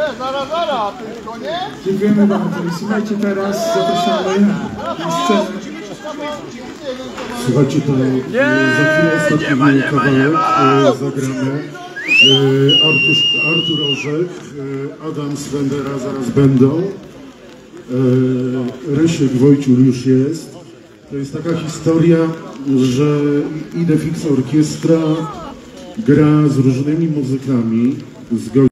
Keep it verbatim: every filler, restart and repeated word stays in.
Zaraz, zaraz, tylko nie? Dziękujemy bardzo. I słuchajcie, teraz zapraszamy na scenę. Słuchajcie, to e, za chwilę ostatni nie ma, nie ma, nie kawałek ma. e, zagramy. E, Artur, Artur Orzech, e, Adam Swendera zaraz będą. E, Rysiek Wojciul już jest. To jest taka historia, że Idefix Orkiestra gra z różnymi muzykami. Z